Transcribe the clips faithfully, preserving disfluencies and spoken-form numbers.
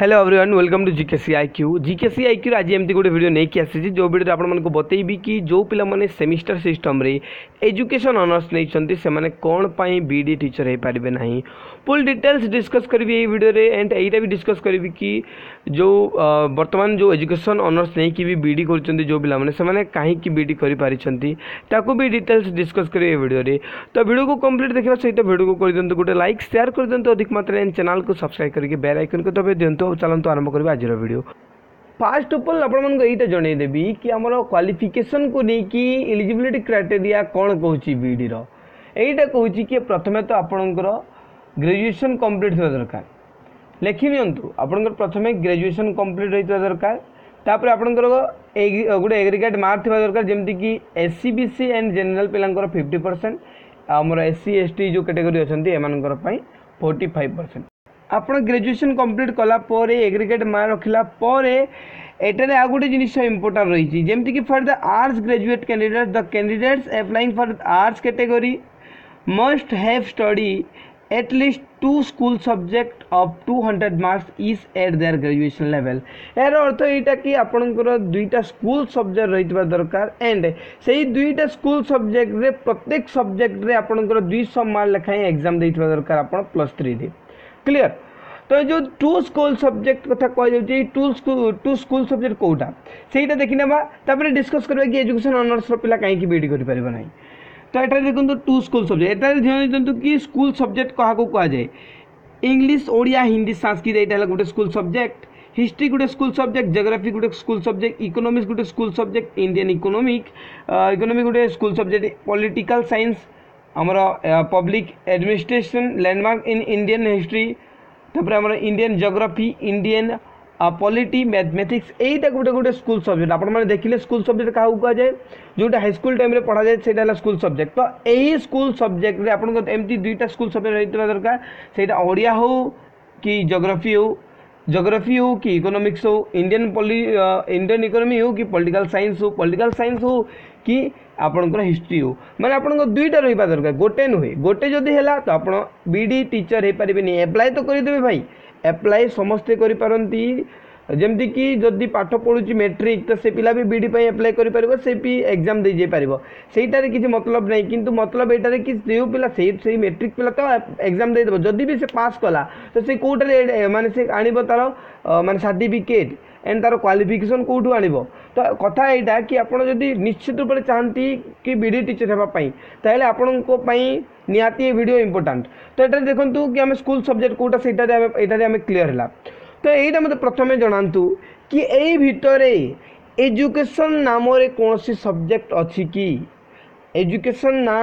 Hello everyone welcome to GKC IQ GKC IQ आज एमती गोटे वीडियो नहीं आसी जो वीडियो आपको बतईबी कि जो पिलाने सेमिस्टर सिस्टम रे एजुकेशन ऑनर्स नहीं से कौन पाई बीडी टीचर हो पारे ना फुल डिटेल्स डिस्कस करी ये वीडियो रे एंड यहीटा भी डिस्कस करी कि जो वर्तमान जो एजुकेशन ऑनर्स नहीं कि भी बीडी कर जो पिलाने से कहीं बीडी कर भी डिटेल्स डिस्कस करी ये वीडियो रे। तो वीडियो को कंप्लीट देखा सहित वीडियो को कर दिंतु गोटे लाइक शेयर कर दिंतु अधिक मात्रा चैनल को सब्सक्राइब करके बेल आइकन को दबाई दिंतु। चलते आरंभ करवा आज वीडियो। फास्ट ऑफ ऑल आपण यहाँ जनईदेवी कि आमर क्वालिफिकेशन को लेकिन एलिजिबिलिटी क्राइटेरिया कौन कहूँ बीडी रहीटा कहूँ कि प्रथम तो आपणकर ग्रेजुएशन कंप्लीट होगा दरकार लिखि नियंतु आपणकर प्रथम ग्रेजुएशन कंप्लीट होता दरकार तापर आपणकर गोटे एग्रीगेट मार्क थी दरकार जमती कि एससी बीसी एंड जनरल पिलांकर फिफ्टी परसेंट आमर एससी एसटी जो कैटेगरी अच्छा एमानकर फोर्टी फाइव परसेंट आप ग्रेजुएशन कंप्लीट कलापर एग्रीगेट मार्क रखला एटारे आ गोटे जिनिस इंपोर्टाट रही जमती कि for the arts graduate candidate the candidates applying for arts category must have study at least two school subject of two hundred marks is at their graduation level। यार अर्थ यहाँ कि आपंकर दुईटा स्कूल सब्जेक्ट रही दरकार एंड से ही दुईटा school subject रे प्रत्येक सब्जेक्ट रे आपंकर दुईश मार्क लेखाएं एग्जाम देइथिबा दरकार आपण प्लस थ्री रे क्लियर। तो जो टू स्कूल सब्जेक्ट कथा कह two school two school subject कौटा से देखने तापर डिस्कस करबा कि एजुकेशन ऑनर्स पिला कहीं बीडी कर पारिबा नहीं। तो ये देखो टू स्कूल सब्जेक्ट एटार ध्यान दिंतु कि स्कूल सब्जेक्ट क्या कह जाए इंग्लिश ओडिया हिंदी संस्कृत यहाँ गोटे स्कूल सब्जेक्ट हिस्ट्री गोटे स्कूल सब्जेक्ट जियोग्राफी गोटे स्कूल सब्जेक्ट इकोनॉमिक्स गोटे school subject Indian economic economic गोटे स्कूल सब्जेक्ट पॉलिटिकल साइंस आमर public administration landmark in Indian history तापर आमर Indian geography Indian polity mathematics यहीटा गोटे गोटे स्कूल सब्जेक्ट आपण मैंने देखिले स्कूल सब्जेक्ट क्या कह जाए जोटा हाईस्कूल टाइम रे पढ़ा जाए से स्कूल सब्जेक्ट। तो यही स्कूल सब्जेक्ट रे आपण एमती दुईटा स्कूल सब्जेक्ट रही दरकार से ओडिया हो कि जियोग्राफी हो जियोग्राफी हो कि इकोनॉमिक्स हो इंडियन पॉली इंडियन इकोनॉमी हो कि पॉलिटिकल साइंस हो पॉलिटिकल साइंस हो कि आपणकर हिस्ट्री हो माने आपणकर दुईटा रहिबा दरकार गोटे नुहे गोटे जदि हैला तो आपण बीडी टीचर हो पारिबेनी एप्लाई तो करदेबे भाई एप्लाई समस्ते करि पारंती जमती कि जदि पाठ पढ़ुची मैट्रिक तो से पिला भी बीडी पे एप्लाई करि परिबो से भी एग्जाम दे जे परिबो सेटारे किछि मतलब नहीं किंतु मतलब एटारे कि जो पिला से से मैट्रिक पिला तो एग्जाम दे देबो जदि भी से पास कला तो से कोटरे माने से आनिबो तार माने सर्टिफिकेट एंड तार क्वालिफिकेशन कोठू आनिबो। तो कथा एटा कि आपण जदि निश्चित रूप से चाहती कि बीडी टीचर हेबा पई ताले आपनको पई निहाती ये वीडियो इंपोर्टेंट। तो ये देखो कि आम स्कूल सब्जेक्ट कौटा से आम क्लीयर है। तो यहीटा मत प्रथम जनातु कि यही भितर एजुकेशन नाम कौन सी सब्जेक्ट अच्छी कि एजुकेशन ना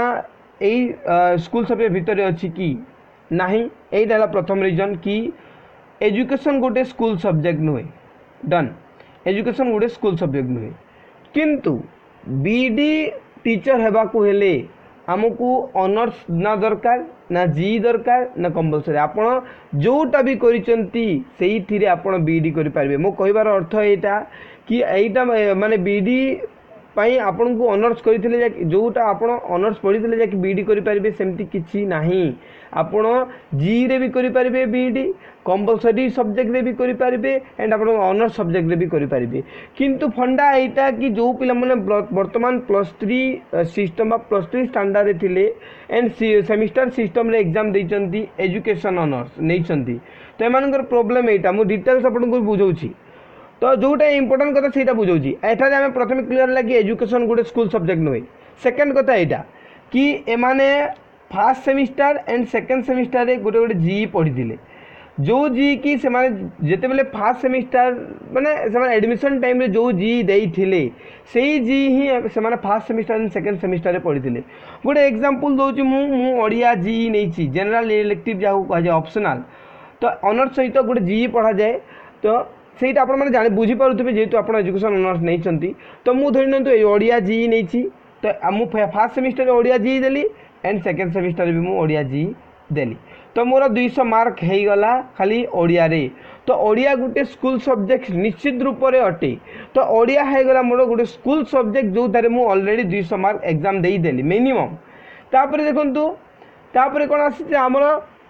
यही स्कूल सब्जेक्ट भितर अच्छी कि नहीं यहीटा प्रथम रीजन कि एजुकेशन गोटे स्कूल सब्जेक्ट नुहे डन एजुकेशन गोटे स्कूल सब्जेक्ट नुहे किंतु बीडी टीचर हेबा को हेले आमको ऑनर्स ना दरकार ना जी दरकार ना कंपलसरी आपण जोटा भी करिसेंती सेही थिरे आपण बीडी करि पारबे। मो कहबार अर्थ एटा कि एटा माने बीडी पाई आपन को ऑनर्स करिथिले जा जोटा आपण ऑनर्स पढिथिले जा कि बीडी करि पारबे सेमती किछि नाही आपण जी रे भी करि पारबे बीडी कंपलसरी सब्जेक्ट रे भी करि पारबे एंड आपण ऑनर्स सब्जेक्ट रे भी करि पारबे किंतु फंडा एटा कि जो पिला माने वर्तमान plus three system plus three standard रे थिले एंड सेमिस्टर सिस्टम रे एग्जाम देइचंती एजुकेशन ऑनर्स नैचंती तो एमानकर प्रॉब्लम एटा मो डिटेल्स आपण को बुझौछि। तो जोटा इंपोर्टेंट कथा सेटा बुझौछि एठारे आमे प्रथम क्लियर लागी एजुकेशन गोटे स्कूल सब्जेक्ट नुहे। सेकंड कथा एटा कि एमाने first semester and second semester रे गोटे गोटे जी पढ़ी जो जी कि से जिते बेले फर्स्ट सेमिस्टर माने से एडमिशन टाइम रे जो जी देइथिले सेही जी ही से first semester and second semester रे पढ़ी गोटे एग्जांपल दोची मु मु ओडिया जी नैछि जनरल इलेक्टिव जाऊ कह जाय ऑप्शनल तो ऑनर्स सहित गोटे जी पढ़ा जाए तो सेटा आपण माने जाने बुझी पारुथिबे जेतु आपण एजुकेशन ऑनर्स नैचंती तो मु धरि नंतु ओडिया जी नैछि तो मु फर्स्ट सेमिस्टर ओडिया जी देली एंड सेकंड सेमिस्टर भी मु ओडिया जी देली तो मोर दुईश मार्क हो गला खाली ओडिया रे। तो ओडिया गोटे स्कूल सब्जेक्ट निश्चित रूप से अटे तो ओडिया हो गला मोर गोटे स्कूल सब्जेक्ट जो तारे मु ऑलरेडी दुईश मार्क एग्जाम दे देली मिनिमम। तापर देखंतु तापर कोन आसी हमर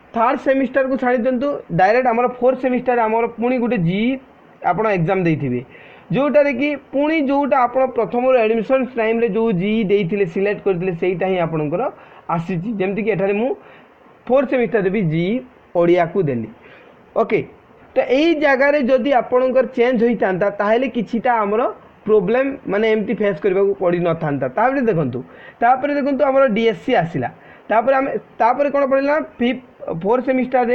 थर्ड सेमिस्टर को छाड़ी दिंतु डायरेक्ट आमर फोर्थ सेमिस्टर आमर पुणी गोटे जी आप एग्जाम देते जोटार कि पुणी जोटा आप प्रथम एडमिशन टाइम जो जी देते सिलेक्ट करते सहीटा ही आपंकर आसी जमीक एठार मु फोर्थ सेमिस्टर भी जी ओडिया को देली ओके। तो यही जगार जदि आपणकर चेंज होता ताहले किछिटा आमर प्रोब्लेम माने एमती फेस करने को पड़ न था देखूँ तापर देखूँ आम डीएससी आसला तापर आम तापर कौन पढ़ला fifth fourth semester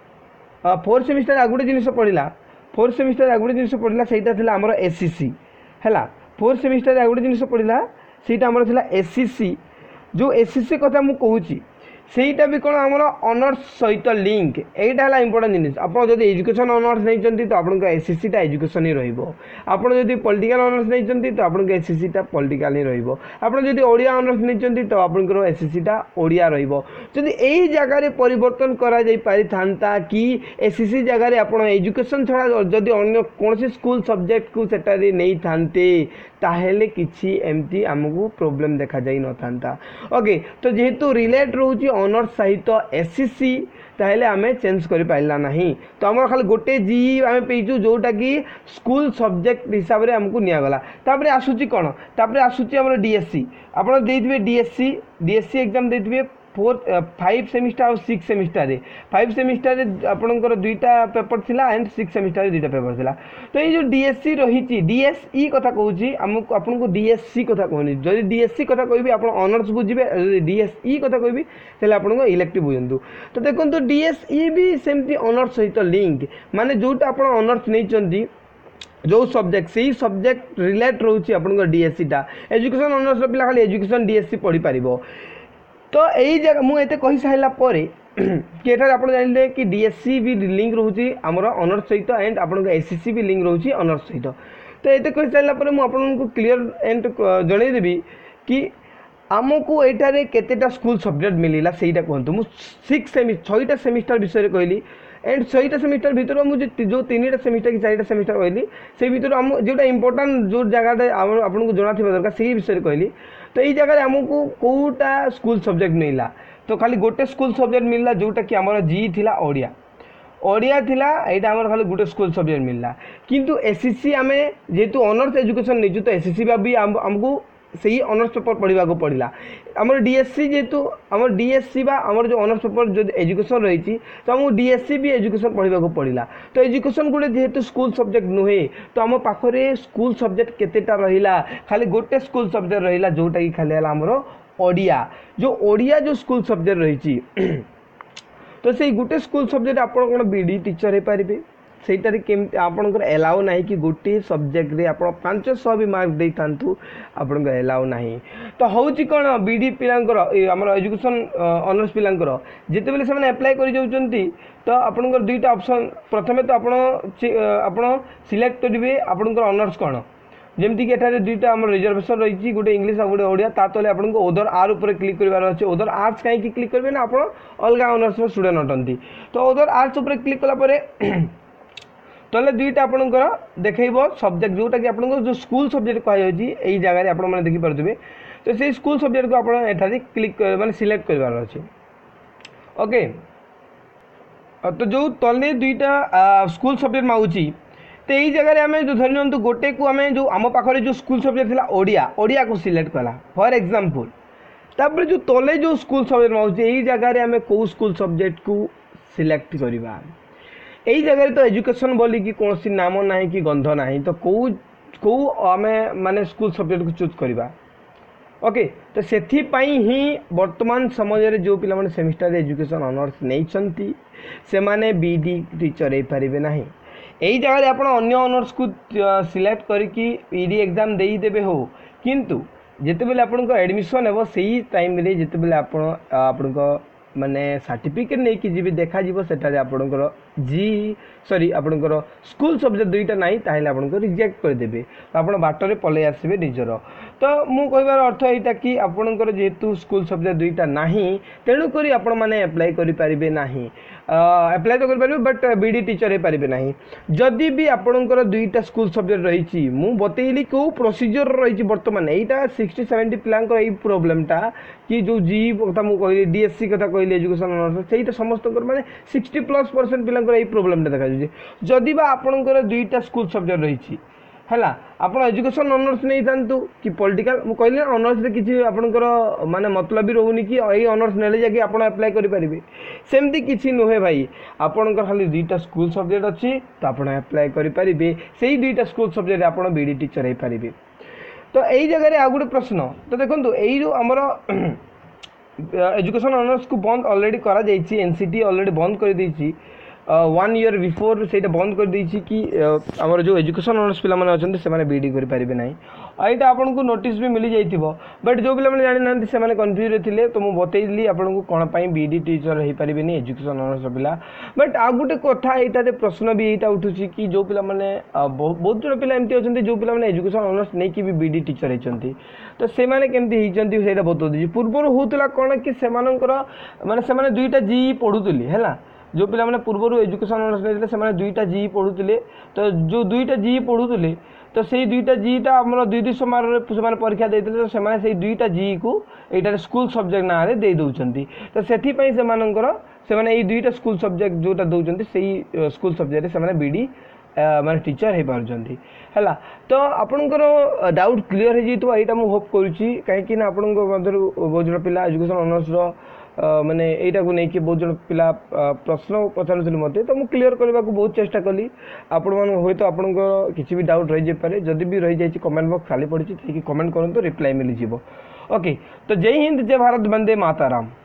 fourth semester आ गोटे जिन पढ़ला फोर्थ सेमिस्टर आ गोटे जिन पढ़ला सहीटा आमर एससीसी है फोर्थ सेमिस्टर आ गोटे जिन पढ़ला सहीटा आमर था एससीसी जो एससीसी कथा मु कहूँ ସେଇଟା ବି କ'ଣ ଆମର ଅନର୍ସ ସହିତ ଲିଙ୍କ ଏଇଟା ହେଲା ଇମ୍ପୋର୍ଟାଣ୍ଟ ଜିନିଷ। ଆପଣ ଯଦି ଏଜୁକେସନ୍ ଅନର୍ସ ନେଇଛନ୍ତି ତ ଆପଣଙ୍କ ଏସସିସିଟା ଏଜୁକେସନ୍ ହିଁ ରହିବ। ଆପଣ ଯଦି ପଲିଟିକାଲ ଅନର୍ସ ନେଇଛନ୍ତି ତ ଆପଣଙ୍କ ଏସସିସିଟା ପଲିଟିକାଲ ହିଁ ରହିବ। ଆପଣ ଯଦି ଓଡ଼ିଆ ଅନର୍ସ ନେଇଛନ୍ତି ତ ଆପଣଙ୍କର ଏସସିସିଟା ଓଡ଼ିଆ ରହିବ। ଯଦି ଏଇ ଜାଗାରେ ପରିବର୍ତ୍ତନ କରାଯାଇ ପାରିଥାନ୍ତା କି ଏସସିସି ଜାଗାରେ ଆପଣ ଏଜୁକେସନ୍ ଛଡ଼ା ଯଦି ଅନ୍ୟ କୌଣସି ସ୍କୁଲ ସବଜେକ୍ଟକୁ ସେଠାରେ ନେଇଥାନ୍ତେ ताहेले किछि एमती आमको प्रॉब्लम देखा जाई न थांता ओके। तो जेहेतु रिलेट रोची ऑनर्स सहित एससीसी ताहेले आमे चेंज करि पाइला नाही तो हमर खाली गोटे जी आमे पेइचु जोटा कि स्कूल सब्जेक्ट हिसाब रे हमको निया गला। तापरे आसुची कोन तापरे आसुची हमर डीएससी आपण देइथिबे डीएससी डीएससी एग्जाम देइथिबे फोर्थ फाइव सेमिस्टर और सिक्स सेमिस्टर रे फाइव सेमिस्टर रे आपणकर दुईटा पेपर थिला एंड सिक्स सेमिस्टर रे दुईटा पेपर थिला। तो ये जो डीएससी रही डीएसई कथा कहूँ आमको आपको डीएससी कथा कहनी जदि डीएससी कथा कहबी आप ऑनर्स बुझे डीएसई कथा कहबी तेल आपको इलेक्टिव बुझंतु। तो देखो डीएसई भी सेमती ऑनर्स सहित लिंक माने जोटा आप ऑनर्स नहीं जो सब्जेक्ट से सब्जेक्ट रिलेट रोचे आप डीएससीटा एजुकेशन ऑनर्स पिला खाली एजुकेशन डीएससी पढ़ी पारिबो। तो यही जगह मुझे कही सारा पर कि आप जानते कि डीएससी भी लिंक रोचे आमर ऑनर्स सहित एंड आप एससीसी भी लिंक रोचे ऑनर्स सहित। तो ये कही सारा पर मुझे क्लीयर एंड जनईदेवी कि आमको यहाँ केतेटा स्कूल सब्जेक्ट मिलला सहीटा कहतु मुझे सिक्स सेमि छईटा सेमिस्टर विषय कहली एंड छईटा सेमिस्टर भीतर मुझे जो तीन टा सेमिस्टर कि चारिटा सेमिस्टर कहली से भीतर आम जोटा इंपोर्टाट जो जगह आपको जना थी दरकार से विषय कहली। तो ये जगह आमको कौटा स्कूल सब्जेक्ट मिलला तो खाली गोटे स्कूल सब्जेक्ट मिलला जोटा कि आमर जी थिला ओडिया ओडिया थिला एटा आमर खाली गोटे स्कूल सब्जेक्ट मिलला। किंतु एससीसी आमे जेहेतु ऑनर्स एजुकेशन नहीं तो एससीसी भी आमको सही ऑनर्स पेपर पढ़ा को पड़ा आमर डीएससी जेहेतु आमर डीएससी बा आमर जो ऑनर्स पेपर जो एजुकेशन रही तो आमको डीएससी भी एजुकेशन पढ़ा को पड़ा। तो एजुकेशन गोटे जेहेतु स्कूल सब्जेक्ट नुहे तो आम पाखरे स्कूल सब्जेक्ट केतेटा रहिला खाली गोटे स्कूल सब्जेक्ट रहिला जोटा कि खाली आमर ओडिया जो ओडिया जो स्कूल सब्जेक्ट रही तो से गोटे स्कूल सब्जेक्ट आप बीडी टीचर हो पारे सेटारे केमती आपणकर एलाउ ना कि गोटे सब्जेक्ट रे आप पांच सौ भी मार्क दे था आपन एलाउ ना। तो हूँ कौन बीडी पिलांकर आम एजुकेशन ऑनर्स पिलांकर जितेबले से एप्लाय कर जाउछंती तो आपनकर दुईटा ऑप्शन प्रथमे तो आप सिलेक्ट करेंगे आपनकर ऑनर्स कौन जमीक एठारे दुईटा आम रिजर्वेशन रही गोटे इंग्लीश और गोटे ओडिया ता तले आपको ओदर आर उपर क्लिक करार अच्छे ओदर आर्ट्स कहीं क्लिक करेंगे ना आप अलग ऑनर्स स्टूडेंट अटंती। तो ओदर आर्ट्स उपर क्लिक कलापर तले दुईटा आपंकर देखब सब्जेक्ट जोटा कि आपको जो स्कूल सब्जेक्ट कहुच्छी यही जगह आप देखिपे तो से स्कूल सब्जेक्ट को आप क्लिक माने सिलेक्ट करार अच्छे ओके। तो जो तले दुईटा स्कूल सब्जेक्ट मांगुची तो यही जगह आम जो धरी नियंतु गोटे को आम जो आम पाखे जो स्कूल सब्जेक्ट थी ओडिया ओडिया को सिलेक्ट कला फॉर एग्जांपल तापर जो तले जो स्कूल सब्जेक्ट मांगुची यही जगह आम कौ स्कूल सब्जेक्ट को सिलेक्ट करवा यही जगह तो एजुकेशन बोली कि कौन सी नाम ना कि गंध ना तो कौ कौ आम माने स्कूल सब्जेक्ट को चूज करवा ओके। तो से ही वर्तमान समय जो पिला माने सेमिस्टर एजुकेशन ऑनर्स नहीं से माने बीडी टीचर हो पारे ना यही जगह आप अन्य ऑनर्स को सिलेक्ट करके पीडी एग्जाम दे देबे हो किंतु जितेबले आपको एडमिशन हे से टाइम रे जितेबले आप माने सर्टिफिकेट नहीं कि जी देखा सेठारे आपणकर जी सॉरी आपणकर स्कूल सब्जेक्ट दुईटा नहीं ताहले आपनको रिजेक्ट करदेबे तो आप बाटर पलि आसबे निजर। तो मु कहबार अर्थ यहाँ कि आपणकर जेहेतु स्कूल सब्जेक्ट दुईटा नहीं तेणुक आपण मैंने एप्लाय करें ना अप्लाई तो करें बट बीडी टीचर हो पारे ना जदि भी आपंकर दुईटा स्कूल सब्जेक्ट रही मुझे बतैली कौ प्रोसीजर रही बर्तमान यहाँ सिक्सटी सेवेन्टी पिलांकर यही प्रोब्लेमटा कि जो जी कथा मुझे कहली डीएससी कथा कहली एजुकेशन अनर्स से समस्त माने सिक्सटी प्लस परसेंट पिलांकर यही प्रोब्लेमटा देखा जदि बा आपंकर दुईटा स्कूल सब्जेक्ट रही है आप एजुकेशन अनर्स नहीं था कि पॉलिटिकल मुझे कहली अनर्स किसी आपंकर माने मतलब भी रोनी कि यही अनर्स ने जाकि आप अप्लाई करेंगे सेमती किसी नुहे भाई आपंकर खाली दुईटा स्कूल सब्जेक्ट अच्छी तो आप अप्लाई करेंगे से दुईटा स्कूल सब्जेक्ट आप बीडी टीचर हो पारे तो यही जगह आ गोटे प्रश्न तो देखो यही जो आमर एजुकेशन अनर्स को बंद ऑलरेडी करा जाइए एनसीटी ऑलरेडी बंद कर देइछि वन ईयर बिफोर से बंद कर देइछि कि आमर जो एजुकेशन अनर्स पिला माने अछन्ते से माने बीडी करि परिबे नाही एटा आपन को नोटिस भी मिली जाइथिबो बट जो पिला माने जानि नांती से माने कंफ्यूज थिले तो मु बतैली आपन को कोन पई बीडी टीचर हे परिबे नि एजुकेशन अनर्स पिला बट आ गुटे कथा एटा रे प्रश्न भी एटा उठुछि कि जो पिला माने बहुत जण पिला एमती अछन्ते जो पिला माने एजुकेशन अनर्स नै कि भी बीडी टीचर हेचन्ती तो से माने केमती हेचन्ती सेटा बतौ दिछि पूर्वर होतला कोन कि से मानकर माने से माने दुईटा जी पढुतली हैला जो पिला माने पूर्वर एजुकेशन अनर्स नेले से माने दुईटा जी पढुतले तो जो दुईटा जी पढुतले तो से दुईटा जीटा आमर दुई दुई समार से परीक्षा देते तो से दुईटा जी को यहाँ स्कूल सब्जेक्ट ना रे दे दौरान तो से से दुईटा स्कूल सब्जेक्ट जोटा दौरान से स्कूल सब्जेक्ट से बीडी माने टीचर हो पार्टी है तो आपंकर डाउट क्लीयर हो जाइए मुझे होप करुँची कहीं आपण बहुत जन पिला एजुकेशन अनर्स माने एटा को नहीं कि बहुत जन पिला प्रश्न पचारुले मत तो मुझे क्लीयर करने को बहुत चेष्टा कली आपण मान हे तो आपण किसी भी डाउट रही जाए जदि भी रही जाए कमेंट बॉक्स खाली पड़ी कमेंट करूँ तो रिप्लाई मिल जाए ओके तो जय हिंद जय भारत वंदे मातरम।